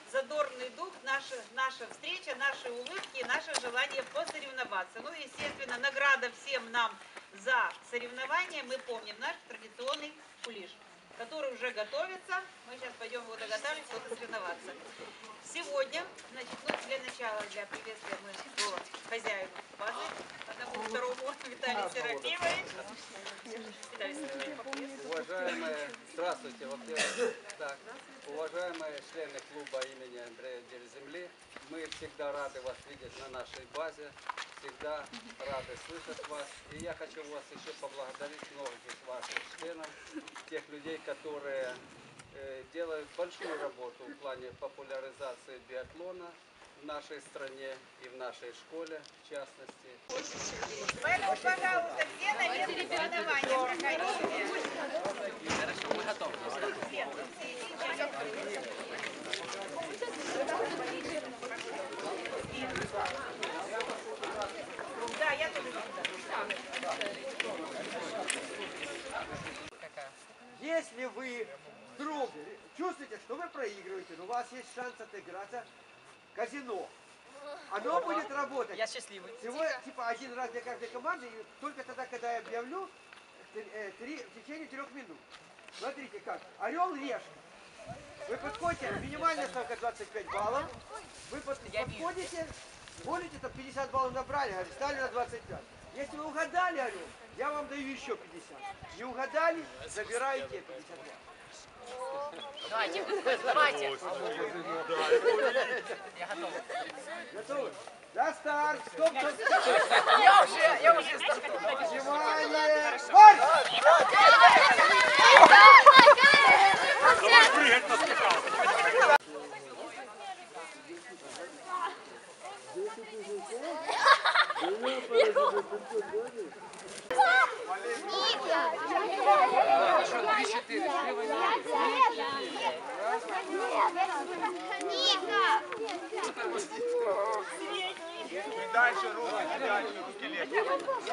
задорный дух, наша встреча, наши улыбки, наше желание посоревноваться. Ну и, естественно, награда всем нам за соревнования. Мы помним наш традиционный кулиш, который уже готовится. Мы сейчас пойдем его доготавливать, кто-то соревноваться. Сегодня, значит, для начала, для приветствия мы слово хозяину базы, одному, второму, Виталий Серафимович. Виталий Серафимович. Уважаемые, здравствуйте, во-первых. Так, уважаемые члены клуба имени Андрея Дель-Земли, мы всегда рады вас видеть на нашей базе, всегда рады слышать вас. И я хочу вас еще поблагодарить многих ваших членов, тех людей, которые делают большую работу в плане популяризации биатлона в нашей стране и в нашей школе, в частности. Поэтому, пожалуйста, все на месте соревнования проходите. Хорошо, мы готовы. Да, я тоже. Если вы вдруг чувствуете, что вы проигрываете, но у вас есть шанс отыграться, казино, оно будет работать. Я счастливый. Всего типа один раз для каждой команды, и только тогда, когда я объявлю, в течение 3 минут. Смотрите как. Орел, решка. Вы подходите, минимальная ставка 25 баллов. Вы подходите, болите, там 50 баллов набрали, говорит, стали на 25. Если вы угадали орел, я вам даю еще 50. Не угадали, забираете 50 баллов. Давайте, давайте. Я готов. Готовы? За старт! Стоп, стоп, стоп! Я уже стартовал. Внимание! Марш! Давай прыгать на скакалке. Дальше руки, дальше руки легче.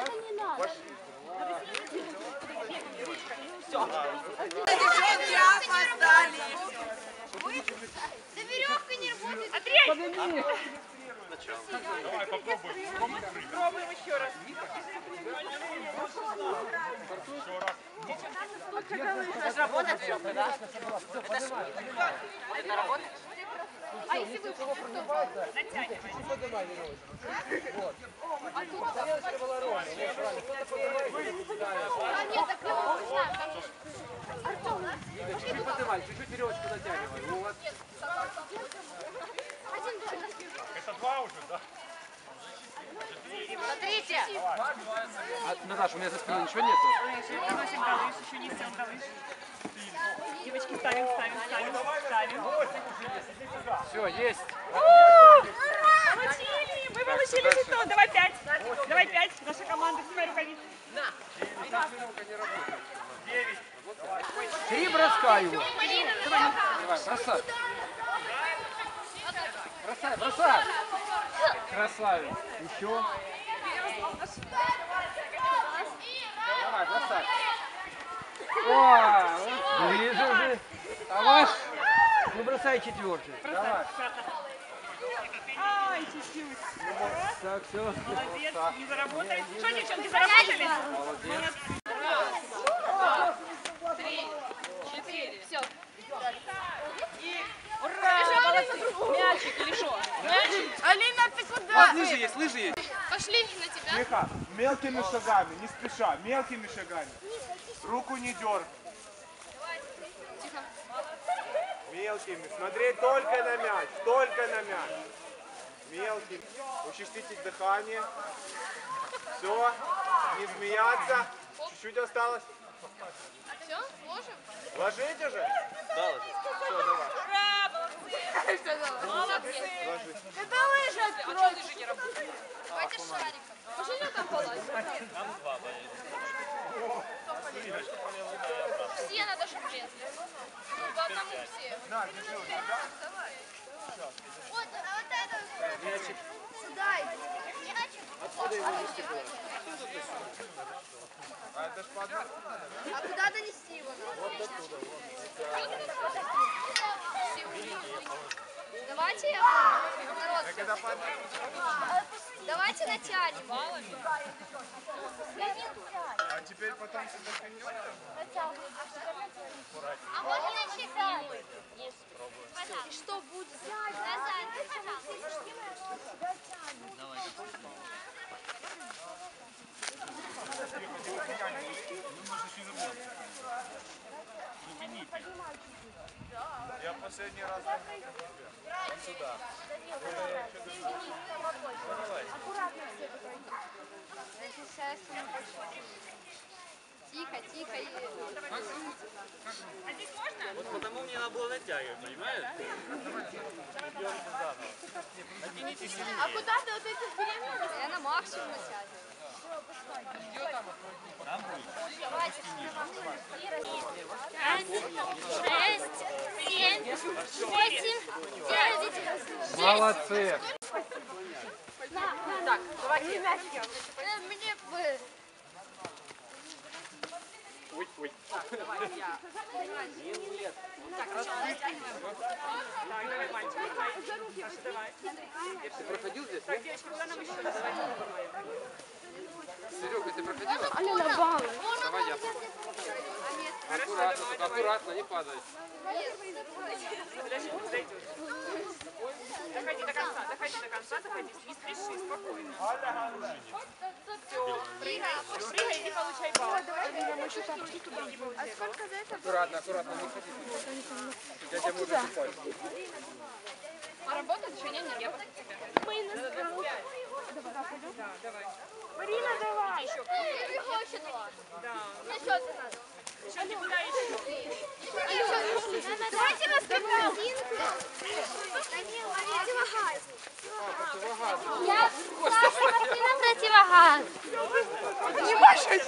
Девчонки опоздали. Да веревка не работает. Андрей! Давай попробуем. Пробуем еще раз. Еще раз. Это же работает веревка, да? Это работает? А если вы А нет, так Артем, Чуть-чуть поднимай, чуть-чуть веревочку натягивай. Вот. Это 2 уже, да? смотрите. Наташа, у меня за спиной ничего нету? Носим галыш, еще не сел галыш. Девочки, ставим. Все, есть. Получили! Вы получили жетон. Давай 5. Давай 5. Наша команда, снимай рукавицы. 3 броска его. Давай, бросай. Бросай. Красавец. Еще. Давай, бросай. О, ближе уже. А ваш? Ну, бросай 4-й. Давай. Ай, чуть-чуть. Так, все. Молодец, не заработали. Что, девчонки, заработали? Молодец. Раз, 2, 3, 4. Все. Ура! Молодцы. Мячик или что? Мячик? Алина, ты куда? Лыжи есть. Пошли на тебя. Тихо, мелкими шагами, не спеша, мелкими шагами. Руку не дергай. Тихо. Мелкими, смотреть только на мяч, только на мяч. Мелкими. Участите дыхание. Все, не смеяться. Чуть-чуть осталось. Все, ложим? Ложить уже? Да, ложить. Все, давай. Ура! Молодцы! Молодцы! Ложись. Это лыжи открой. А что лыжи не работают? Давайте с шариком. Пошли на там полазить. Все надо, чтобы лезли. Ну, по одному все. На, держи уже, да? Давай. Вот, а вот это. Мячик. Сюда иди. Мячик. Откуда его нести было? А это ж по одному. А куда донести его надо? Вот оттуда. Все увидели. Давайте я народ. Давайте натянем. А теперь потом сюда пильнете? А можно начать? И что будет? Назад, пожалуйста. Я последний раз... Сюда. Тихо, тихо. Вот потому мне надо было натягивать, понимаешь? Натяните сильнее. А куда ты вот эти беременности? Я на максимум натягиваю. 5, 6, 7, 8, 9. Молодцы. Так, давайте. Мне бы... Ой. Давай я. Так, давай, мальчик, давай. Саша, давай. Ты проходил здесь? Так, девочки, куда нам еще? Давайте. Серега, ты проходила? Давай я. Хорошо, Аккуратно, давай, только давай. аккуратно, не падай. Подожди, зайдешь. Доходи до конца, доходи. Не спеши, спокойно. Все, прыгай, иди получай балл. Аккуратно, не ходи. Дядя может упасть. А работает еще? Нет, я против тебя. Да, давай. Марина, давай. Еще. Еще два. Да. Еще ты надо. Еще не куда еще. Давайте на скакалку. Я Саша, спортивный противогаз. Не Маша,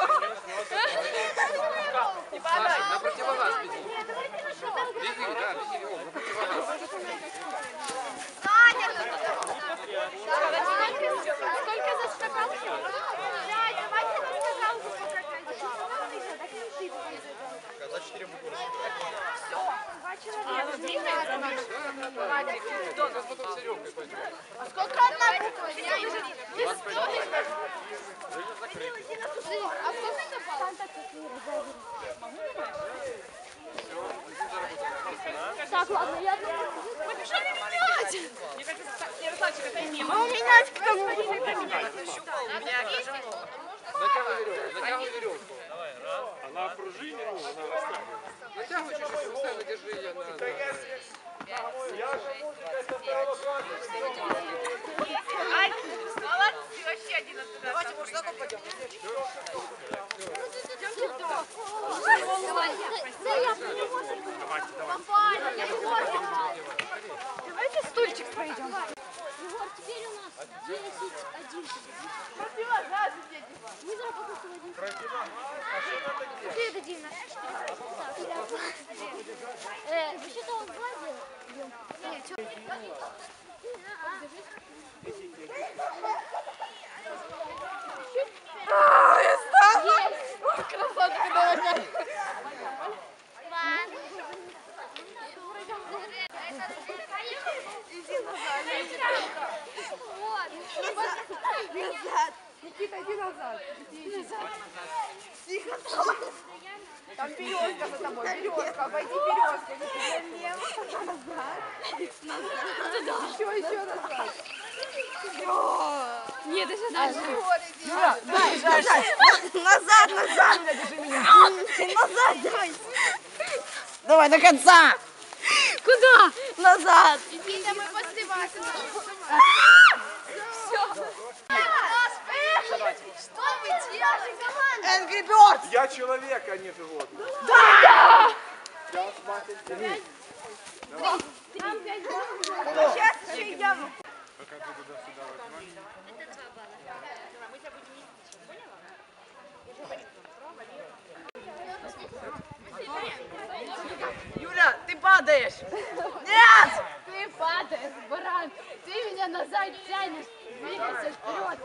не падай. На противогаз беги. Беги, да, беги, на противогаз. Сколько за скакалку? Давайте на скакалку покатать. За 4 буквы. Сейчас потом с Серегой пойдем. А сколько одна буква? А сколько это баллов? Так, ладно, я... Побежали менять. Мне кажется, Ярославчик, это не А у меня кто-то... у меня Натягивай веревку. Она в пружине, ну, она растягивается. Натягивай чуть-чуть, постоянно держи ее на... Ай, молодцы, вообще один от туда. Давайте, может, так пойдем? Давай, да я Давайте стульчик пройдем. Егор, теперь у нас 10-1. Противогаз, дети. Мы заработали один. Противогаз? А что надо где? Ты это Дина. Вообще-то он гладил. Нет, что? Красотка, давай. Иди назад. Вот. Назад. Никита, иди назад. Тихо. Там березка за тобой, березка. Обойди березку. Налево. Назад. Еще назад. Нет, еще дальше. Юра, назад. Назад, давай. Давай до конца. Куда? Назад. Никита, мы после вас. Что вы делаете, команда? Angry Birds. Я человек, а не животное. Нам 5 баллов. Сейчас еще идем. Пока ты туда-сюда возьмешь. Это 2 балла. Мы тебя будем ездить, поняла? Юля, ты падаешь. Нет! Ты падаешь, баран. Ты меня назад тянешь. Двигайся вперед.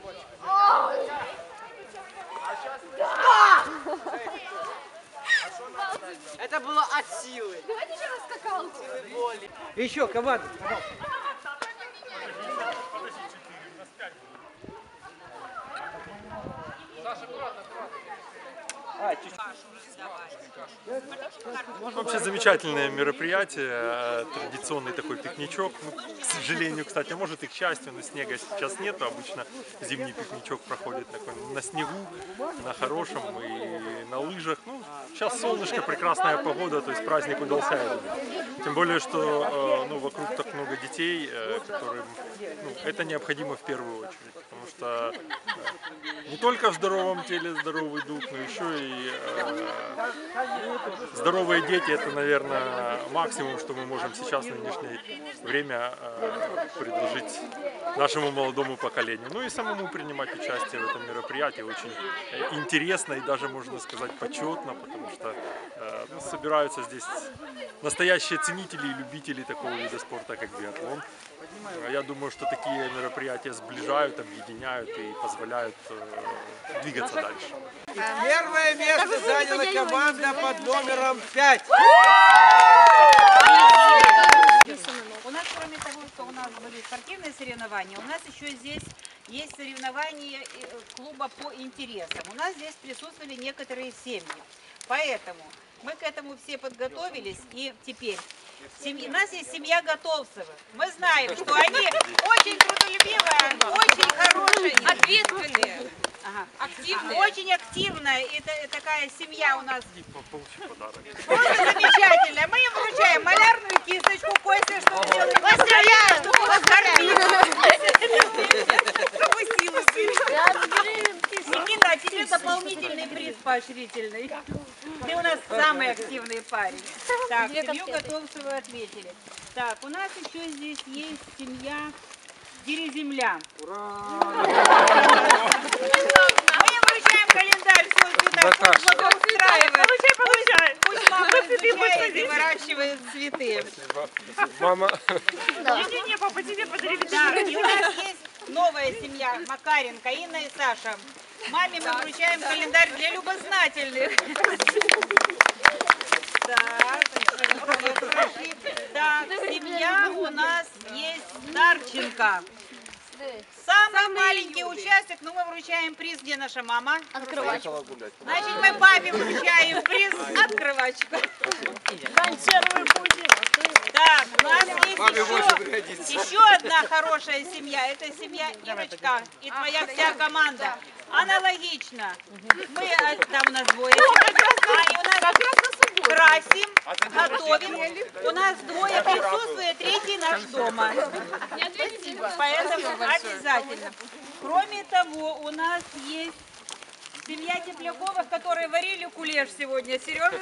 А сейчас... Да! А что Это было от силы. Давайте еще на скакалку. Еще, команда. Вообще замечательное мероприятие, традиционный такой пикничок. Ну, к сожалению, кстати, может и к счастью, но снега сейчас нету. Обычно зимний пикничок проходит на снегу, на хорошем и на лыжах. Ну, сейчас солнышко, прекрасная погода, то есть праздник удался. Я думаю. Тем более, что ну, вокруг так много детей, которым это необходимо в первую очередь. Потому что не только в здоровом теле здоровый дух, но еще и здоровые дети — это, наверное, максимум, что мы можем сейчас в нынешнее время предложить нашему молодому поколению. Ну и самому принимать участие в этом мероприятии очень интересно и даже, можно сказать, почетно, потому что собираются здесь настоящие ценители и любители такого вида спорта, как биатлон. Я думаю, что такие мероприятия сближают, объединяют и позволяют двигаться дальше. Первое место заняла команда под номером 5. У нас, кроме того, что у нас были спортивные соревнования, у нас еще здесь есть соревнования клуба по интересам. У нас здесь присутствовали некоторые семьи. Поэтому мы к этому все подготовились, и теперь у нас есть семья Готовцевых. Мы знаем, что они очень трудолюбивые, очень хорошие, Ответственные. активные. Очень активная. Это такая семья у нас Получи подарок. просто замечательная. Мы им вручаем малярную кисточку, Костя, что вы делаете? Поздравляю, чтобы у вас чтобы силы были. Никита, а тебе дополнительный приз поощрительный. Ты у нас самый активный парень. Так, семью Готовцеву отметили. Так, у нас еще здесь есть семья Дереземля. Мы им вручаем календарь, все сюда, пусть благоустраивает. Пусть мама изучает и выращивает цветы. Мама. Не-не-не, папа, тебе подарили. Так, и у нас есть новая семья Макаренко, Инна и Саша. Маме мы вручаем календарь для любознательных. Так, семья у нас есть Старченко. Самый маленький участок, но мы вручаем приз, где наша мама? Открывачку. Значит, мы папе вручаем приз открывачку. Консервы будем. Так, у нас есть еще одна хорошая семья. Это семья Ирочка и твоя вся команда. Аналогично. Мы, там у нас двое. И у нас красим, готовим. У нас двое присутствует, третий наш дома. Поэтому обязательно. Кроме того, у нас есть семья Тепляковых, которые варили кулеш сегодня. Сережа,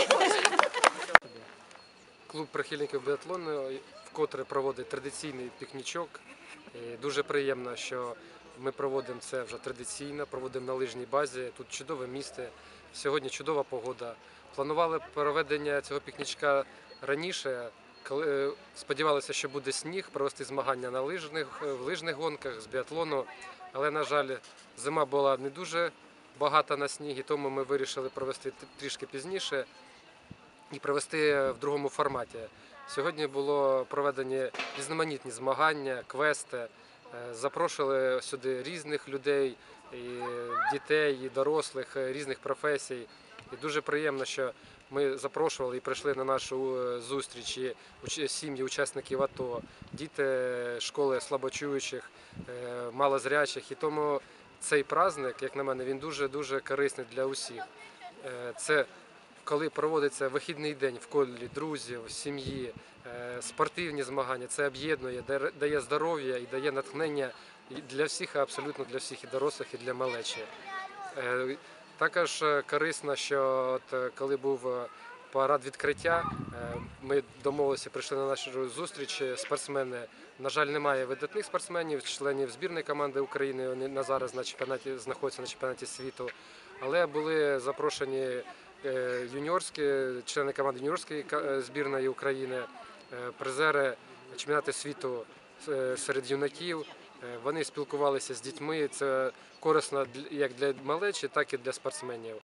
Клуб прихильників біатлону вкотре проводить традиційний пікнічок. І дуже приємно, що ми проводимо це вже традиційно, проводимо на лижній базі. Тут чудове місце, сьогодні чудова погода. Планували проведення цього пікнічка раніше, коли сподівалися, що буде сніг, провести змагання в лижних гонках з біатлону. Але, на жаль, зима була не дуже багата на сніг, і тому ми вирішили провести трішки пізніше і провести в другому форматі. Сьогодні було проведені різноманітні змагання, квести. Запрошували сюди різних людей, і дітей, і дорослих, різних професій. І дуже приємно, що ми запрошували і прийшли на нашу зустріч сім'ї учасників АТО, діти школи слабочуючих, малозрячих. І тому цей праздник, як на мене, він дуже-дуже корисний для усіх. Це коли проводиться вихідний день в колі друзів, сім'ї, спортивні змагання, це об'єднує, дає здоров'я і дає натхнення для всіх, абсолютно для всіх, і дорослих, і для малечі. Також корисно, що коли був парад відкриття, ми домовилися, прийшли на нашу зустріч спортсмени. На жаль, немає видатних спортсменів, членів збірної команди України, вони зараз знаходяться на чемпіонаті світу, але були запрошені члени команди юніорської збірної України, призери чемпіонату світу серед юнаків. Вони спілкувалися з дітьми, це корисно як для малечі, так і для спортсменів.